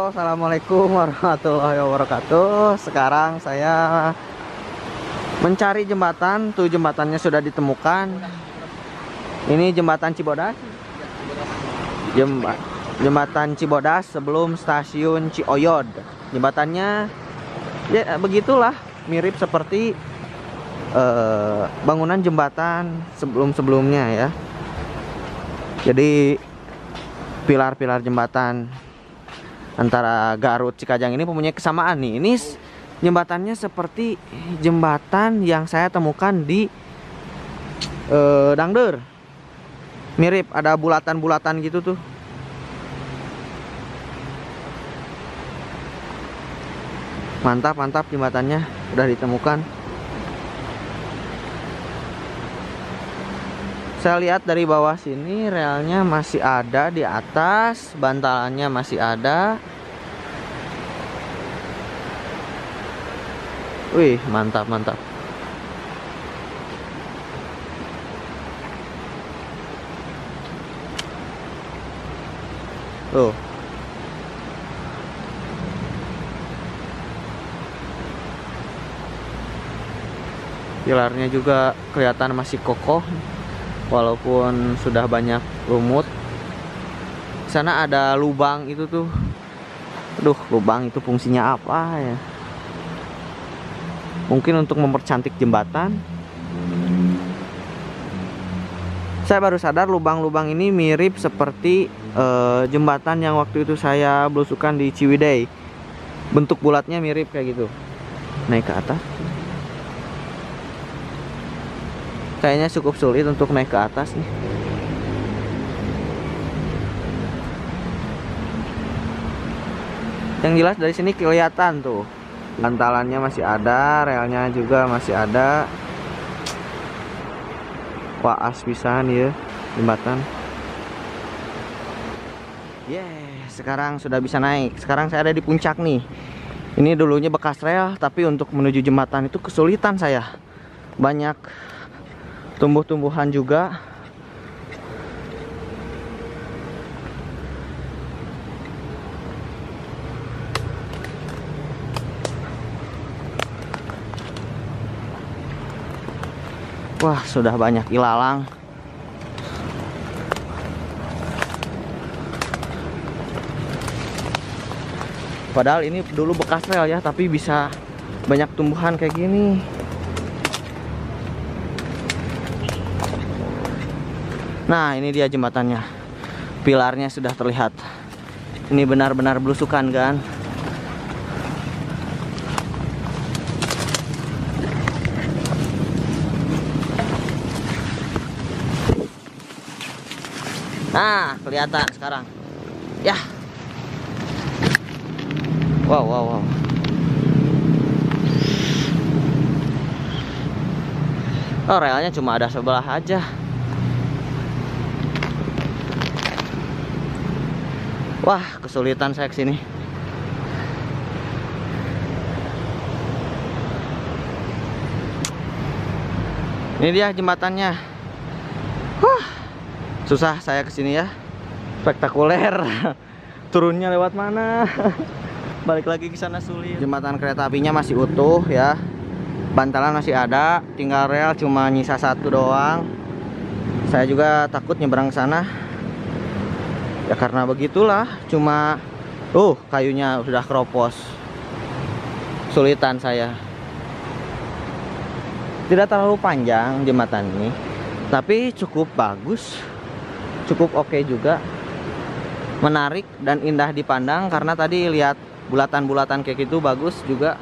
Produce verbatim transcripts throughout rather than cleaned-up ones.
Assalamualaikum warahmatullahi wabarakatuh. Sekarang saya mencari jembatan. Tuh jembatannya sudah ditemukan. Ini jembatan Cibodas. Jemba, jembatan Cibodas sebelum stasiun Cioyod. Jembatannya ya begitulah, mirip seperti uh, bangunan jembatan sebelum-sebelumnya ya. Jadi pilar-pilar jembatan antara Garut Cikajang ini mempunyai kesamaan nih. Ini jembatannya seperti jembatan yang saya temukan di uh, Dangder. Mirip, ada bulatan-bulatan gitu tuh. Mantap, mantap jembatannya udah ditemukan. Saya lihat dari bawah sini relnya masih ada di atas, bantalannya masih ada. Wih, mantap, mantap. Tuh. Pilarnya juga kelihatan masih kokoh. Walaupun sudah banyak lumut. Sana ada lubang itu tuh. Aduh, lubang itu fungsinya apa ya? Mungkin untuk mempercantik jembatan. Saya baru sadar lubang-lubang ini mirip seperti uh, jembatan yang waktu itu saya belusukan di Ciwidey. Bentuk bulatnya mirip kayak gitu. Naik ke atas. Kayaknya cukup sulit untuk naik ke atas nih. Yang jelas dari sini kelihatan tuh, bantalannya masih ada, relnya juga masih ada. Wah, as pisan ya jembatan. Yeah, sekarang sudah bisa naik. Sekarang saya ada di puncak nih. Ini dulunya bekas rel, tapi untuk menuju jembatan itu kesulitan saya. Banyak tumbuh-tumbuhan juga. Wah, sudah banyak ilalang. Padahal ini dulu bekas rel ya, tapi bisa banyak tumbuhan kayak gini. Nah, ini dia jembatannya. Pilarnya sudah terlihat. Ini benar-benar belusukan kan? Nah, kelihatan sekarang. Ya. Wow, wow, wow. Oh, relnya cuma ada sebelah aja. Wah, kesulitan saya kesini. Ini dia jembatannya. Huh, susah saya kesini ya. Spektakuler. Turunnya lewat mana? Balik lagi ke sana sulit. Jembatan kereta apinya masih utuh ya. Bantalan masih ada. Tinggal rel cuma nyisa satu doang. Saya juga takut nyebrang ke sana. Ya karena begitulah, cuma uh kayunya sudah keropos. Sulitan saya. Tidak terlalu panjang jembatan ini, tapi cukup bagus. Cukup oke juga. Menarik dan indah dipandang karena tadi lihat bulatan-bulatan kayak gitu bagus juga.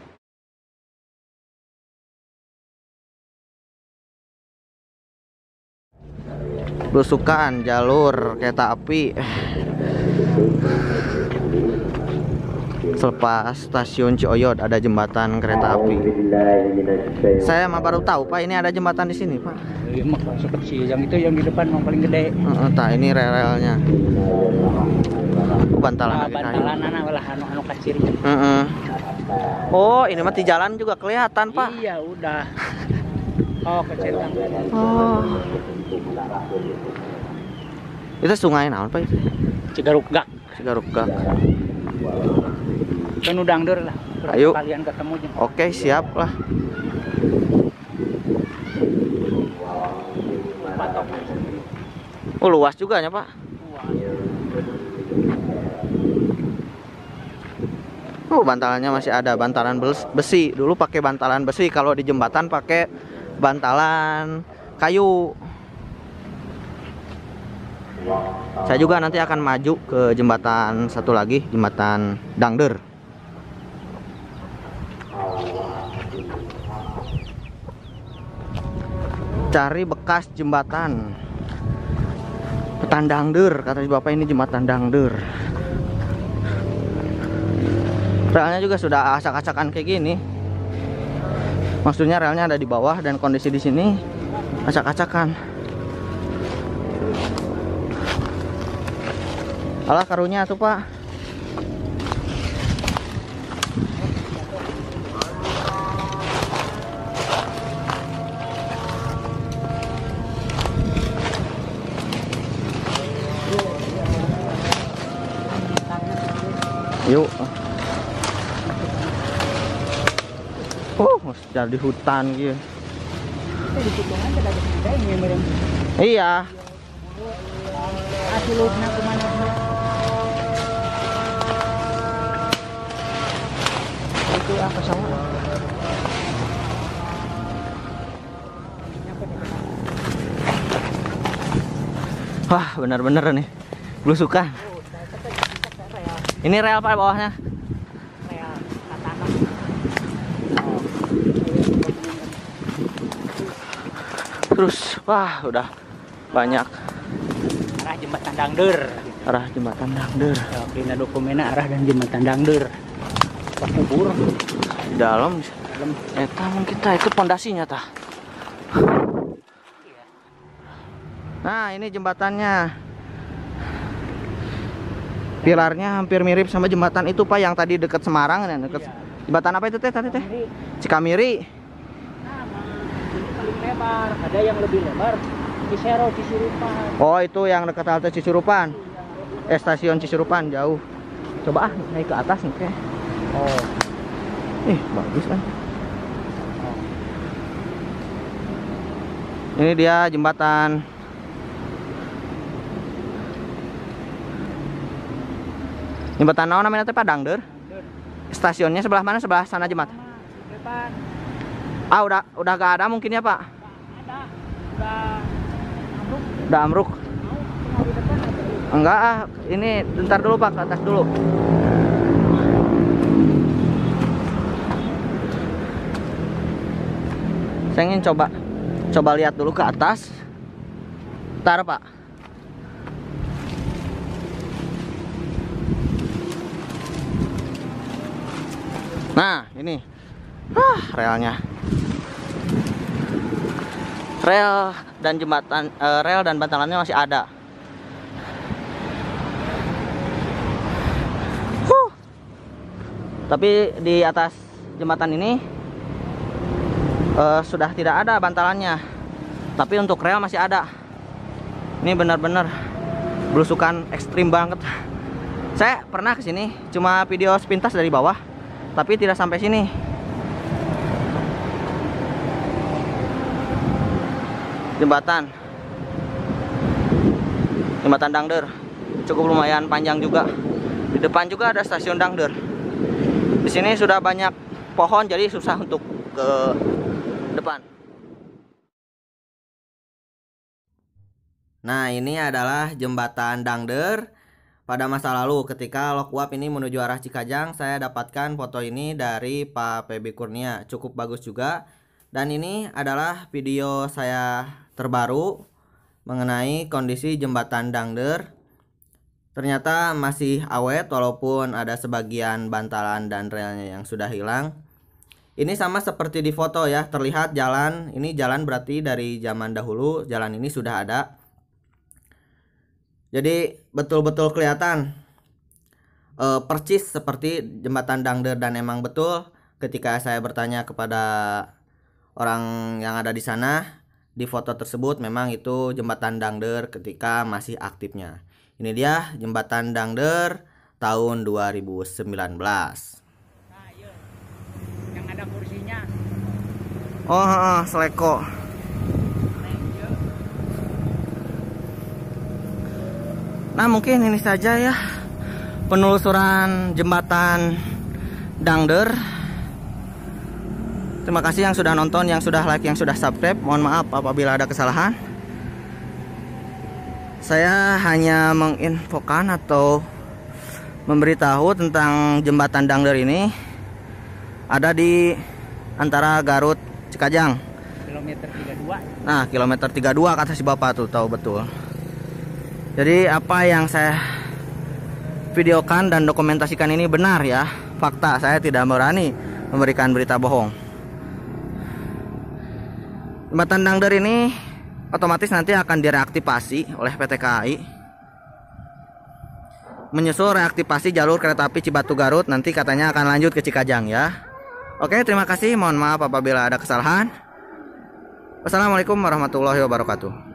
Belusukan jalur kereta api selepas stasiun Cioyod ada jembatan kereta api. Saya mah baru tahu Pak, ini ada jembatan di sini Pak. Iya mah kecil, yang itu yang di depan yang paling gede. Uh, tak ini rel-relnya. Bantalan Nah, bantalan anak lah anu anu kacir. Uh -uh. Oh, ini mah di jalan juga kelihatan Pak. Iya udah. Oh kecil kan. Oh. Itu sungai naon Pak itu? Cigarugak. Cigarugak. Kan udang dur lah. Ayo. Kalian ketemu jeung. Oke, siap lah. Patok. Oh, luas juga ya, Pak. Oh, bantalannya masih ada, bantalan besi. Dulu pakai bantalan besi, kalau di jembatan pakai bantalan kayu. Saya juga nanti akan maju ke jembatan satu lagi, jembatan Dangder. Cari bekas jembatan. Jembatan Dangder, kata Bapak ini jembatan Dangder. Relnya juga sudah acak-acakan kayak gini. Maksudnya relnya ada di bawah dan kondisi di sini acak-acakan. Alah karunya tuh, Pak. Yuk. Oh, jadi hutan gitu. Iya. Asilupna kemana? Itu apa sawah? Wah, bener-bener nih belusukan. Ini rel, Pak, bawahnya. Rel katanam. Terus, wah, udah banyak. Arah jembatan Dangder. Arah jembatan Dangder. Ya, dina dokumennya arah dan jembatan Dangder. Pak kubur Di dalam, dalam. eta mungkin tah itu pondasinya tah. Nah, ini jembatannya. Pilarnya hampir mirip sama jembatan itu, Pak, yang tadi dekat Semarang, ya, dekat. Iya. Jembatan apa itu teh tadi teh? Cikamiri. Cikamiri. Nah, ini paling lebar. Ada yang lebih lebar. Cisero, Cisurupan. Oh, itu yang dekat halte Cisurupan. Eh, stasiun Cisurupan jauh. Coba ah naik ke atas nih, kayak. Oh. Ih, bagus kan. Ini dia jembatan. Jembatan naon namanya teh, Pak? Dangder. Stasiunnya sebelah mana? Sebelah sana jembatan. Depan. Ah, udah udah gak ada mungkin ya, Pak? Ada. Udah ambruk. Udah amruk. Mau di depan ada. Enggak ah, ini bentar dulu, Pak, ke atas dulu. Saya ingin coba coba lihat dulu ke atas. Bentar, Pak. Nah, ini. Ah, relnya. Rel dan jembatan eh, rel dan bantalannya masih ada. Huh. Tapi di atas jembatan ini eh, sudah tidak ada bantalannya. Tapi untuk rel masih ada. Ini benar-benar belusukan ekstrim banget. Saya pernah ke sini, cuma video sepintas dari bawah, tapi tidak sampai sini. Jembatan Jembatan Dangder cukup lumayan panjang juga. Di depan juga ada stasiun Dangder. Di sini sudah banyak pohon, jadi susah untuk ke depan. Nah, ini adalah jembatan Dangder. Pada masa lalu ketika Lokuap ini menuju arah Cikajang, saya dapatkan foto ini dari Pak P B Kurnia. Cukup bagus juga. Dan ini adalah video saya terbaru mengenai kondisi jembatan Dangder. Ternyata masih awet walaupun ada sebagian bantalan dan relnya yang sudah hilang. Ini sama seperti di foto ya, terlihat jalan, ini jalan berarti dari zaman dahulu, jalan ini sudah ada. Jadi betul-betul kelihatan e, percis seperti jembatan Dangder, dan emang betul ketika saya bertanya kepada orang yang ada di sana, di foto tersebut memang itu jembatan Dangder ketika masih aktifnya. Ini dia jembatan Dangder tahun dua ribu sembilan belas. Nah, iya. Yang ada kursinya. Oh, heeh, Seleko. Nah, mungkin ini saja ya penelusuran jembatan Dangder. Terima kasih yang sudah nonton, yang sudah like, yang sudah subscribe. Mohon maaf apabila ada kesalahan. Saya hanya menginfokan atau memberitahu tentang jembatan Dangder ini. Ada di antara Garut Cikajang. Kilometer tiga puluh dua. Nah, kilometer tiga puluh dua kata si Bapak tuh, tahu betul. Jadi apa yang saya videokan dan dokumentasikan ini benar ya, fakta. Saya tidak berani memberikan berita bohong. Jembatan Dangder ini otomatis nanti akan direaktivasi oleh P T K A I. Menyusul reaktivasi jalur kereta api Cibatu Garut, nanti katanya akan lanjut ke Cikajang ya. Oke, terima kasih. Mohon maaf apabila ada kesalahan. Wassalamualaikum warahmatullahi wabarakatuh.